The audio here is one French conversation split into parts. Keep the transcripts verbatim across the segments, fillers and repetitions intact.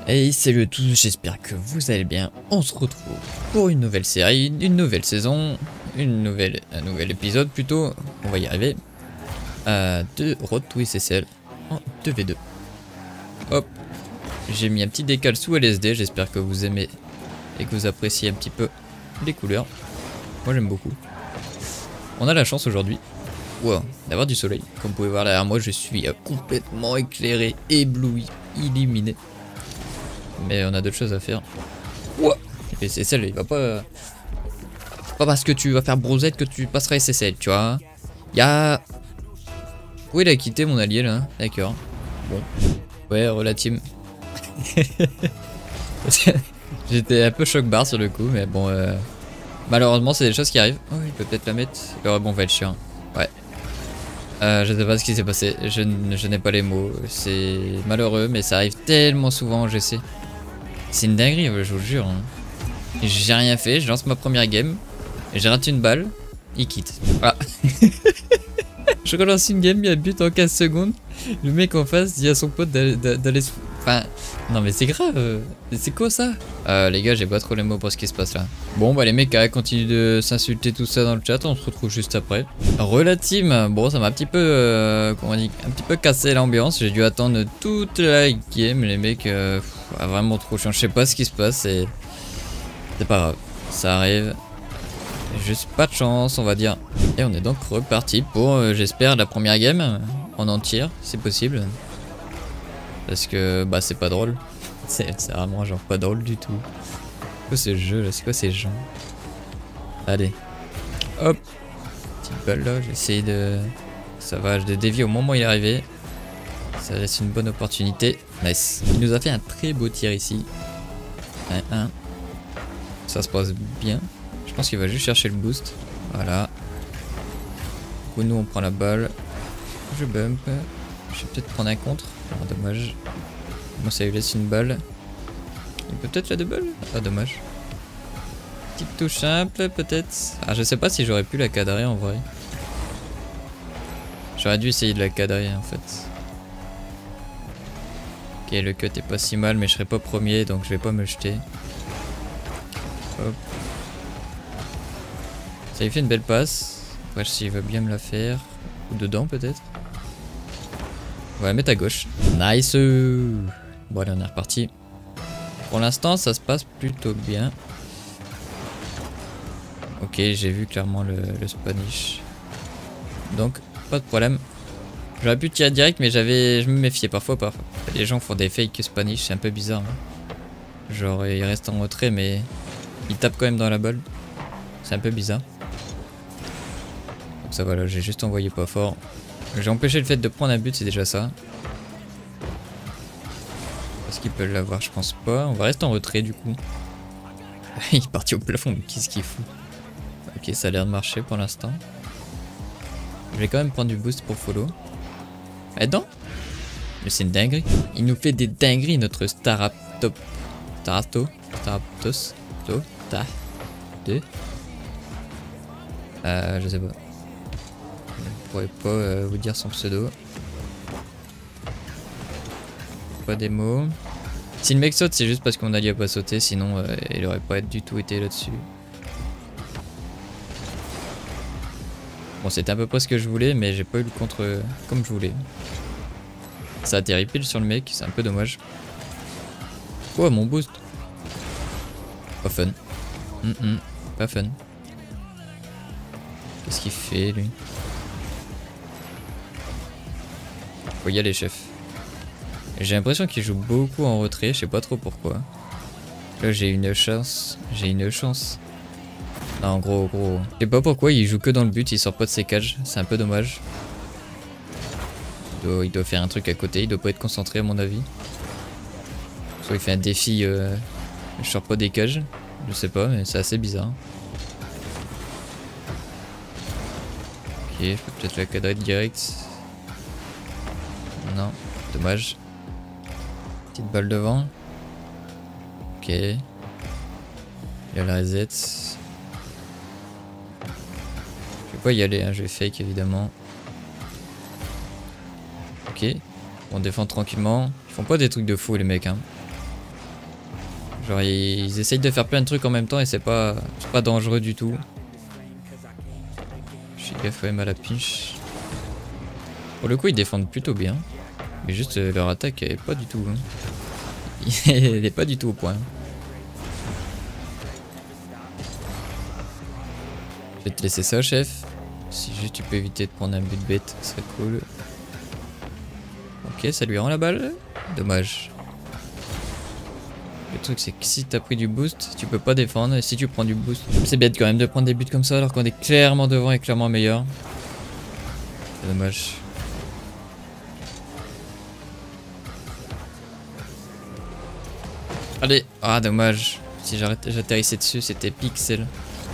Hey, salut à tous, j'espère que vous allez bien. On se retrouve pour une nouvelle série, une nouvelle saison, une nouvelle, un nouvel épisode plutôt, on va y arriver, euh, de Road to S S L en deux v deux. Hop, j'ai mis un petit décal sous L S D, j'espère que vous aimez et que vous appréciez un petit peu les couleurs. Moi j'aime beaucoup. On a la chance aujourd'hui wow, d'avoir du soleil. Comme vous pouvez voir derrière moi, je suis complètement éclairé, ébloui, illuminé. Mais on a d'autres choses à faire. Ouah. Et S S L, il va pas... Pas parce que tu vas faire brosette que tu passeras S S L, tu vois. Il y a... Oui, il a quitté mon allié là. D'accord. Bon. Ouais, relative. J'étais un peu choc-barre sur le coup, mais bon... Euh... Malheureusement, c'est des choses qui arrivent. Oh, il peut peut-être la mettre. Le rebond va être chiant. Ouais. Euh, je sais pas ce qui s'est passé. Je, je n'ai pas les mots. C'est malheureux, mais ça arrive tellement souvent en G C. C'est une dinguerie, je vous jure. Hein. J'ai rien fait, je lance ma première game, j'ai raté une balle, il quitte. Voilà. Je relance une game, il y a but en quinze secondes. Le mec en face dit à son pote d'aller... Enfin, non mais c'est grave. C'est quoi ça euh, Les gars, j'ai pas trop les mots pour ce qui se passe là. Bon bah les mecs euh, continuent de s'insulter tout ça dans le chat, on se retrouve juste après. Relative, bon ça m'a un petit peu... Euh, comment on dit, un petit peu cassé l'ambiance. J'ai dû attendre toute la game, les mecs... Euh, pff, vraiment trop chiant, je sais pas ce qui se passe, c'est... C'est pas grave, ça arrive. Juste pas de chance, on va dire. Et on est donc reparti pour, euh, j'espère, la première game en entière, c'est possible. Parce que, bah, c'est pas drôle. C'est vraiment genre pas drôle du tout. C'est quoi ce jeu là? C'est quoi ces gens? Allez. Hop. Petite balle là, j'essaye de... Ça va, je dévie au moment où il est arrivé. Ça laisse une bonne opportunité. Nice. Il nous a fait un très beau tir ici. un un. Ça se passe bien. Je pense qu'il va juste chercher le boost. Voilà. Du coup, nous, on prend la balle. Je bump. Je vais peut-être prendre un contre. Oh, dommage. Moi, ça lui laisse une balle. Il peut peut-être la deux balles. Ah, dommage. Petite touche simple, peut-être. Ah, je sais pas si j'aurais pu la cadrer en vrai. J'aurais dû essayer de la cadrer en fait. Ok, le cut est pas si mal, mais je serai pas premier, donc je vais pas me jeter. Hop. Ça lui fait une belle passe. Après, s'il veut bien me la faire. Ou dedans, peut-être. On va la mettre à gauche. Nice. Bon, allez, on est reparti. Pour l'instant, ça se passe plutôt bien. Ok, j'ai vu clairement le, le Spanish. Donc, pas de problème. J'aurais pu tirer direct, mais j'avais, je me méfiais parfois. parfois. Les gens font des fakes Spanish, c'est un peu bizarre. Hein. Genre, ils restent en retrait, mais ils tapent quand même dans la balle. C'est un peu bizarre. Donc ça voilà, j'ai juste envoyé pas fort. J'ai empêché le fait de prendre un but, c'est déjà ça. Est-ce qu'ils peuvent l'avoir? Je pense pas. On va rester en retrait du coup. Il est parti au plafond, mais qu'est-ce qu'il fout? Ok, ça a l'air de marcher pour l'instant. Je vais quand même prendre du boost pour follow. Aidant? Mais c'est une dinguerie. Il nous fait des dingueries, notre Staraptop. Starato? Staraptos? To? Ta? De? Euh, je sais pas. Je pourrais pas euh, vous dire son pseudo. Pas des mots. Si le mec saute, c'est juste parce qu'on a dit à pas sauter, sinon euh, il aurait pas du tout été là-dessus. Bon, c'était un peu pas ce que je voulais, mais j'ai pas eu le contre euh, comme je voulais. Ça atterrit pile sur le mec, c'est un peu dommage. Oh, mon boost. Pas fun. Mm -mm, pas fun. Qu'est-ce qu'il fait lui? Faut y aller, chef. J'ai l'impression qu'il joue beaucoup en retrait, je sais pas trop pourquoi. Là j'ai une chance, j'ai une chance. Non, gros, gros. Je sais pas pourquoi il joue que dans le but, il sort pas de ses cages, c'est un peu dommage. Il doit, il doit faire un truc à côté, il doit pas être concentré à mon avis. Soit il fait un défi, euh, je sors pas des cages, je sais pas, mais c'est assez bizarre. Ok, je peux peut-être la cadrer direct. Non, dommage. Petite balle devant. Ok. Il y a la reset. Je vais pas y aller, hein, je vais fake évidemment. Ok. On défend tranquillement. Ils font pas des trucs de fou les mecs. Hein. Genre ils, ils essayent de faire plein de trucs en même temps et c'est pas, pas dangereux du tout. Je suis gaffe quand même à la pinche. Pour le coup ils défendent plutôt bien. Mais juste euh, leur attaque elle est pas du tout. Hein. Elle est pas du tout au point. Je vais te laisser ça chef. Si juste tu peux éviter de prendre un but bête, ce serait cool. Ok, ça lui rend la balle. Dommage. Le truc c'est que si t'as pris du boost, tu peux pas défendre. Et si tu prends du boost, c'est bête quand même de prendre des buts comme ça alors qu'on est clairement devant et clairement meilleur. C'est dommage. Allez, ah dommage. Si j'atterrissais dessus, c'était pixel.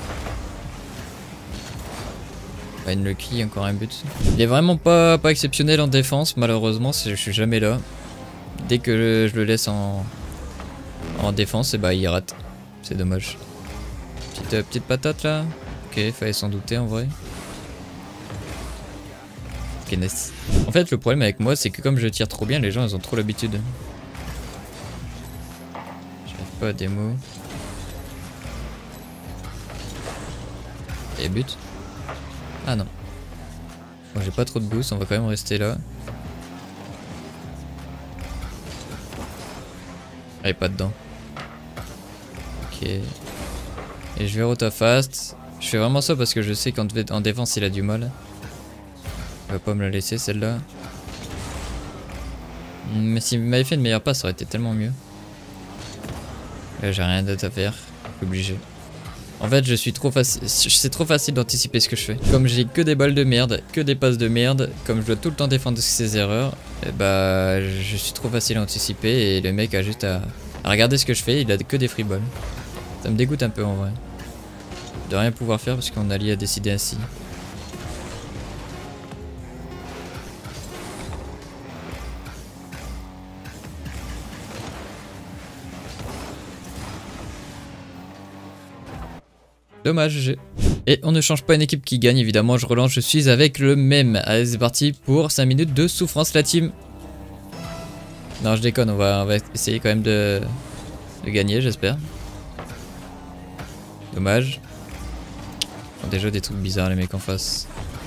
Bah, une lucky, encore un but. Il est vraiment pas, pas exceptionnel en défense, malheureusement, je suis jamais là. Dès que je le laisse en, en défense, et bah il rate. C'est dommage. Petite, euh, petite patate là. Ok, fallait s'en douter en vrai. Ok, nice. En fait, le problème avec moi, c'est que comme je tire trop bien, les gens ils ont trop l'habitude. J'arrive pas à démo. Et but. Ah non. Bon, j'ai pas trop de boost, on va quand même rester là. Allez, pas dedans. Ok. Et je vais rota fast. Je fais vraiment ça parce que je sais qu'en en défense il a du mal. Il va pas me la laisser celle-là. Mais s'il m'avait fait une meilleure passe, ça aurait été tellement mieux. Là j'ai rien d'autre à faire. Je suis obligé. En fait, je suis trop facile. C'est trop facile d'anticiper ce que je fais. Comme j'ai que des balles de merde, que des passes de merde, comme je dois tout le temps défendre ses erreurs, et bah je suis trop facile à anticiper et le mec a juste à, à regarder ce que je fais, il a que des free balls. Ça me dégoûte un peu en vrai. De rien pouvoir faire parce qu'on allié a décidé ainsi. Dommage. Et on ne change pas une équipe qui gagne, évidemment, je relance, je suis avec le même. Allez, c'est parti pour cinq minutes de souffrance, la team. Non, je déconne, on va, on va essayer quand même de, de gagner, j'espère. Dommage. Ils font déjà des trucs bizarres, les mecs en face.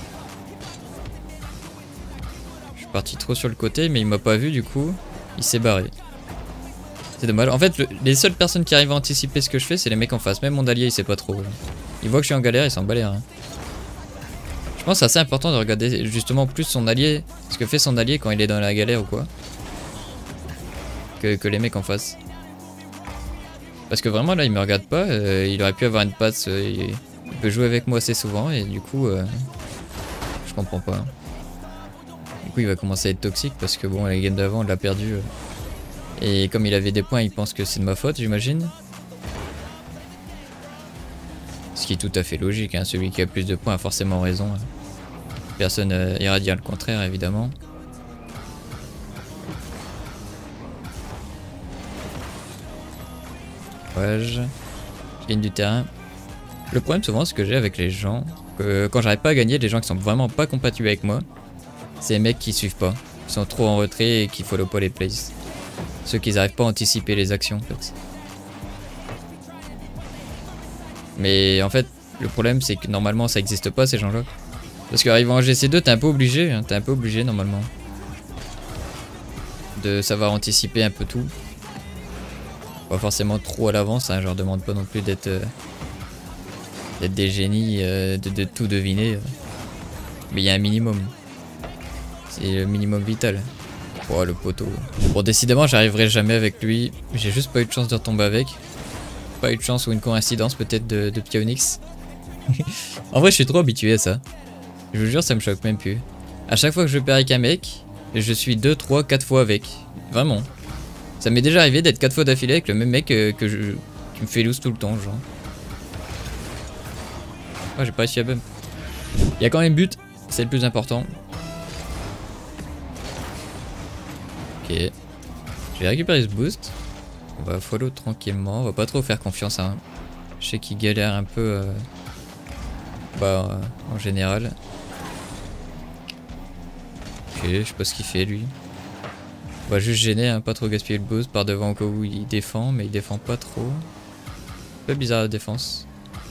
Je suis parti trop sur le côté, mais il m'a pas vu, du coup, il s'est barré. C'est dommage. En fait, le, les seules personnes qui arrivent à anticiper ce que je fais, c'est les mecs en face. Même mon allié, il sait pas trop. Là. Il voit que je suis en galère, il s'en bat les reins. Je pense que c'est assez important de regarder justement plus son allié, ce que fait son allié quand il est dans la galère ou quoi, que, que les mecs en face. Parce que vraiment là, il me regarde pas. Euh, il aurait pu avoir une passe. Euh, il, il peut jouer avec moi assez souvent et du coup, euh, je comprends pas. Du coup, il va commencer à être toxique parce que bon, la game d'avant, on l'a perdu. Euh, Et comme il avait des points, il pense que c'est de ma faute, j'imagine. Ce qui est tout à fait logique, hein. Celui qui a plus de points a forcément raison. Personne euh, ira dire le contraire, évidemment. Ouais, je... je gagne du terrain. Le problème souvent, ce que j'ai avec les gens, que quand j'arrive pas à gagner, les gens qui sont vraiment pas compatibles avec moi, c'est les mecs qui suivent pas. Ils sont trop en retrait et qui follow pas les plays. Ceux qui n'arrivent pas à anticiper les actions en fait. Mais en fait, le problème c'est que normalement ça n'existe pas ces gens-là. Parce qu'arrivant en G C deux, t'es un peu obligé, hein, t'es un peu obligé normalement. De savoir anticiper un peu tout. Pas forcément trop à l'avance, hein, je leur demande pas non plus d'être euh, d'être des génies, euh, de, de tout deviner. Euh. Mais il y a un minimum. C'est le minimum vital. Oh le poteau. Bon décidément j'arriverai jamais avec lui. J'ai juste pas eu de chance de retomber avec. Pas eu de chance ou une coïncidence peut-être de, de Pionix. En vrai je suis trop habitué à ça. Je vous jure ça me choque même plus. À chaque fois que je perds avec un mec, je suis deux, trois, quatre fois avec. Vraiment. Ça m'est déjà arrivé d'être quatre fois d'affilée avec le même mec euh, que je, qui me fait loose tout le temps genre. Oh j'ai pas réussi à bump. Il y a quand même but, c'est le plus important. Ok, je vais récupérer ce boost. On va follow tranquillement, on va pas trop faire confiance à un. Je sais qu'il galère un peu euh, bah, euh, en général. Ok, je sais pas ce qu'il fait lui. On va juste gêner, hein, pas trop gaspiller le boost par devant au cas où il défend, mais il défend pas trop. Un peu bizarre la défense.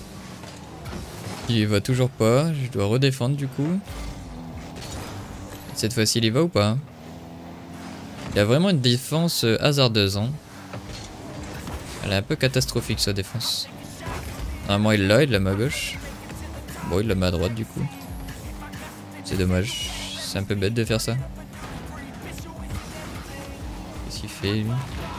Il y va toujours pas, je dois redéfendre du coup. Cette fois-ci il y va ou pas? Il a vraiment une défense hasardeuse, hein. Elle est un peu catastrophique sa défense. Normalement il l'a, il la met à gauche. Bon, il la met à droite du coup. C'est dommage, c'est un peu bête de faire ça. Qu'est-ce qu'il fait lui?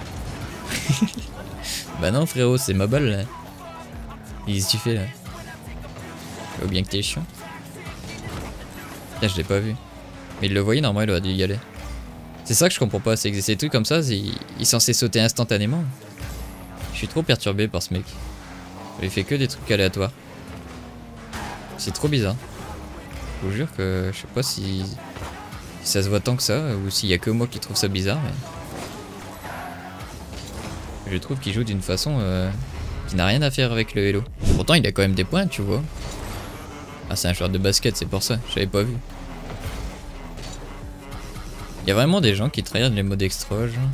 Bah non frérot, c'est ma balle là. Qu'est-ce que tu fais là? Faut bien que t'es chiant. Putain, je l'ai pas vu. Mais il le voyait, normalement il aurait dû y aller. C'est ça que je comprends pas, c'est que ces trucs comme ça, il est censé sauter instantanément. Je suis trop perturbé par ce mec. Il fait que des trucs aléatoires. C'est trop bizarre. Je vous jure que je sais pas si, si ça se voit tant que ça, ou s'il y a que moi qui trouve ça bizarre. Mais... je trouve qu'il joue d'une façon euh, qui n'a rien à faire avec le Hello. Pourtant il a quand même des points, tu vois. Ah, c'est un joueur de basket, c'est pour ça, j'avais pas vu. Il y a vraiment des gens qui tryhardent les modes extra, genre.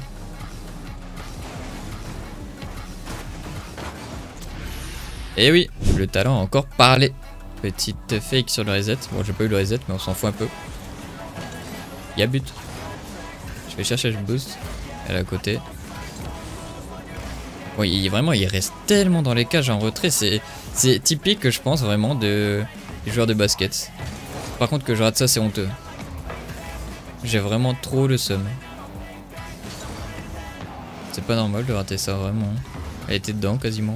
Et oui, le talent a encore parlé. Petite fake sur le reset. Bon, j'ai pas eu le reset, mais on s'en fout un peu. Il y a but. Je vais chercher le boost. Elle est à côté. Bon, il, vraiment, il reste tellement dans les cages en retrait. C'est typique, je pense, vraiment, de, des joueurs de basket. Par contre, que je rate ça, c'est honteux. J'ai vraiment trop le seum. C'est pas normal de rater ça, vraiment. Elle était dedans, quasiment.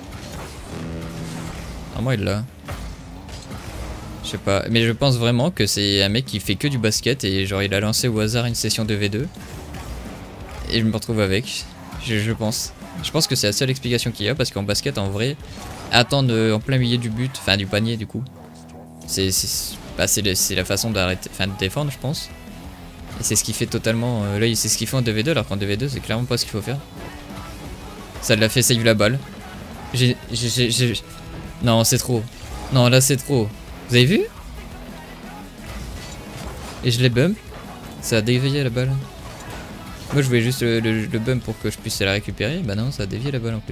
Ah, moi, il l'a. Je sais pas, mais je pense vraiment que c'est un mec qui fait que du basket et genre il a lancé au hasard une session de V deux. Et je me retrouve avec, je, je pense. Je pense que c'est la seule explication qu'il y a parce qu'en basket, en vrai, attendre en plein milieu du but, enfin du panier du coup, c'est bah, la façon d'arrêter, enfin de défendre je pense. Et c'est ce qui fait totalement, euh, là c'est ce qu'il fait en deux v deux alors qu'en deux v deux c'est clairement pas ce qu'il faut faire. Ça l'a fait save la balle. J'ai... Non c'est trop. Non là c'est trop. Vous avez vu? Et je l'ai bump. Ça a dévié la balle. Moi je voulais juste le, le, le bump pour que je puisse la récupérer. Bah non, ça a dévié la balle en plus.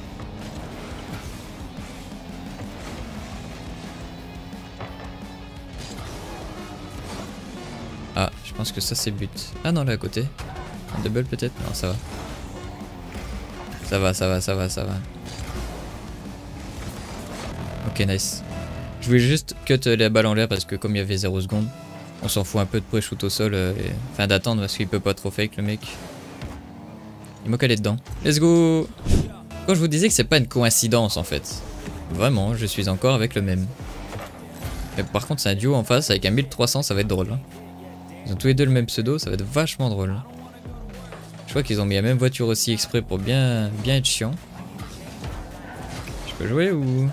Ah, je pense que ça c'est but. Ah non, là à côté. Un double peut-être? Non, ça va. Ça va, ça va, ça va, ça va. Ok, nice. Je voulais juste cut la balle en l'air parce que comme il y avait zéro seconde, on s'en fout un peu de pré-shoot au sol. Euh, et... Enfin d'attendre parce qu'il peut pas trop fake le mec. Il m'a calé dedans. Let's go! Quand je vous disais que c'est pas une coïncidence en fait. Vraiment, je suis encore avec le même. Mais par contre c'est un duo en face avec un mille trois cents, ça va être drôle. Hein. Ils ont tous les deux le même pseudo, ça va être vachement drôle. Je crois qu'ils ont mis la même voiture aussi exprès pour bien, bien être chiant. Je peux jouer ou...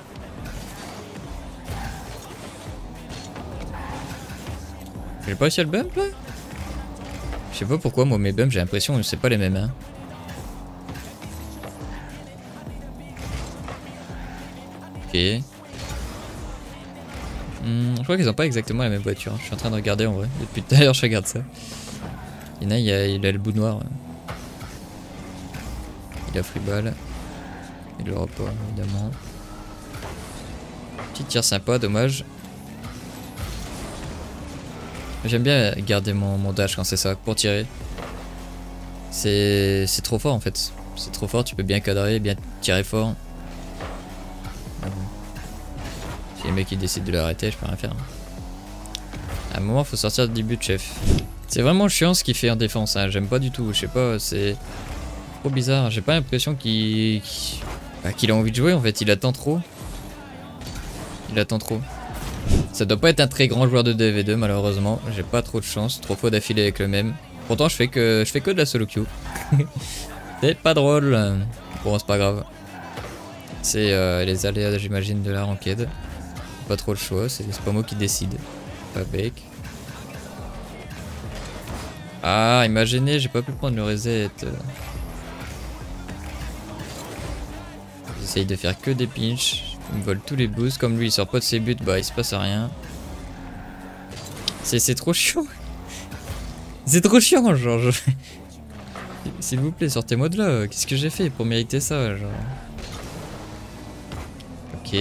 J'ai pas réussi à le bump là? Je sais pas pourquoi moi mes bumps j'ai l'impression que c'est pas les mêmes hein. Ok. Hmm, je crois qu'ils ont pas exactement la même voiture. Je suis en train de regarder en vrai. Depuis tout à l'heure je regarde ça. Il y en a, il a, il a le bout noir. Il a free ball. Il l'aura pas évidemment. Petit tir sympa, dommage. J'aime bien garder mon, mon dash quand c'est ça, pour tirer. C'est trop fort en fait. C'est trop fort, tu peux bien cadrer, bien tirer fort. Ah bon. Si les mecs qui décident de l'arrêter, je peux rien faire. À un moment, faut sortir du but, chef. C'est vraiment chiant ce qu'il fait en défense, hein. J'aime pas du tout. Je sais pas, c'est trop bizarre. J'ai pas l'impression qu'il qu bah, qu'il a envie de jouer en fait. Il attend trop. Il attend trop. Ça doit pas être un très grand joueur de deux v deux malheureusement. J'ai pas trop de chance, trop fois d'affilée avec le même. Pourtant je fais que je fais que de la solo queue. C'est pas drôle. Bon c'est pas grave. C'est euh, les aléas j'imagine de la ranked. Pas trop le choix, c'est pas moi qui décide. Pas bec. Ah imaginez, j'ai pas pu prendre le reset. J'essaye de faire que des pinches. Il me vole tous les boosts, comme lui il sort pas de ses buts, bah il se passe rien. C'est trop chiant. C'est trop chiant, genre. Je... S'il vous plaît, sortez-moi de là. Qu'est-ce que j'ai fait pour mériter ça, genre? Ok.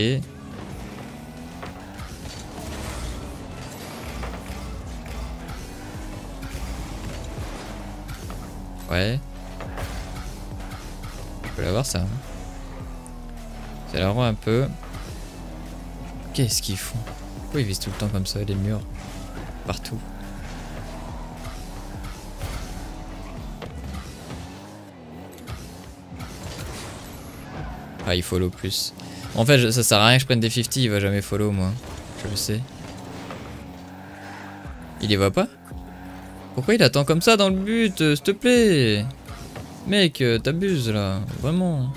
Ouais. Je peux l'avoir ça. Hein. Ça la rend un peu. Qu'est-ce qu'ils font? Pourquoi ils visent tout le temps comme ça, les murs? Partout. Ah, il follow plus. En fait, je, ça sert à rien que je prenne des cinquante, il va jamais follow, moi. Je le sais. Il les voit pas? Pourquoi il attend comme ça dans le but? euh, S'il te plaît. Mec, euh, t'abuses là. Vraiment.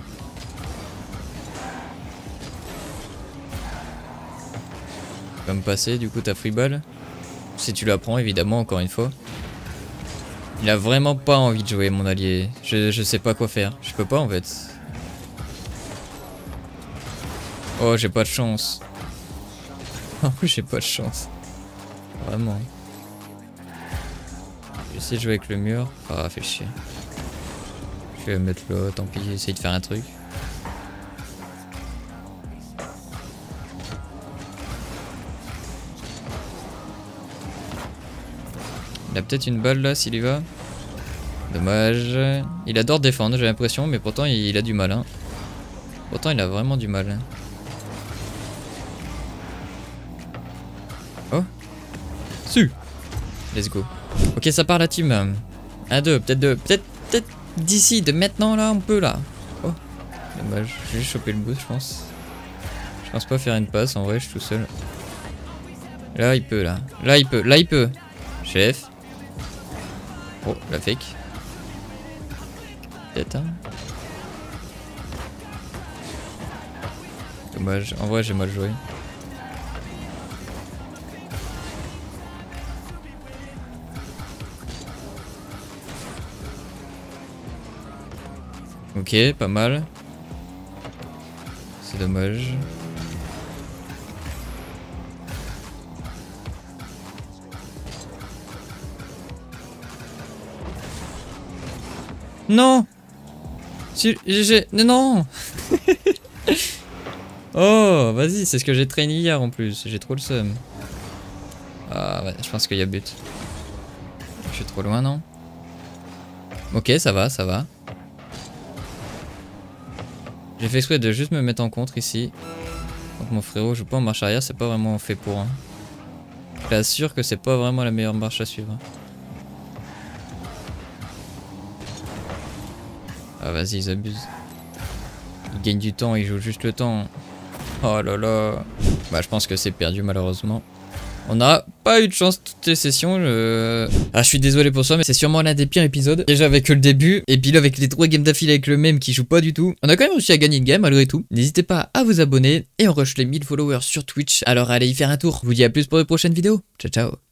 Tu vas me passer, du coup, ta free ball. Si tu la prends, évidemment, encore une fois. Il a vraiment pas envie de jouer, mon allié. Je, je sais pas quoi faire. Je peux pas, en fait. Oh, j'ai pas de chance. Oh, j'ai pas de chance. Vraiment. Je vais essayer de jouer avec le mur. Ah, fait chier. Je vais me mettre là, tant pis, essayer de faire un truc. Il a peut-être une balle là s'il y va. Dommage. Il adore défendre, j'ai l'impression, mais pourtant il, il a du mal. Hein. Pourtant il a vraiment du mal. Oh. Su. Let's go. Ok, ça part la team. un, deux, peut-être deux. Peut-être peut-être d'ici, de maintenant là, on peut là. Oh. Dommage, j'ai juste chopé le boost, je pense. Je pense pas faire une passe, en vrai, je suis tout seul. Là, il peut, là. Là, il peut, là, il peut. Chef. Oh, la fake. Peut-être, hein. Dommage, en vrai, j'ai mal joué. Ok, pas mal. C'est dommage. Non. Si, j'ai... Non. Oh, vas-y, c'est ce que j'ai traîné hier en plus. J'ai trop le seum. Ah ouais, je pense qu'il y a but. Je suis trop loin, non? Ok, ça va, ça va. J'ai fait exprès de juste me mettre en contre ici. Donc mon frérot joue pas en marche arrière, c'est pas vraiment fait pour. Hein. Je t'assure que c'est pas vraiment la meilleure marche à suivre. Ah vas-y, ils abusent. Ils gagnent du temps, ils jouent juste le temps. Oh là là. Bah je pense que c'est perdu malheureusement. On n'a pas eu de chance toutes les sessions. Je... Ah, je suis désolé pour ça, mais c'est sûrement l'un des pires épisodes. Déjà avec le début, et puis là avec les trois games d'affilée avec le même qui joue pas du tout. On a quand même réussi à gagner une game malgré tout. N'hésitez pas à vous abonner et on rush les mille followers sur Twitch. Alors allez y faire un tour. Je vous dis à plus pour les prochaines vidéos. Ciao ciao.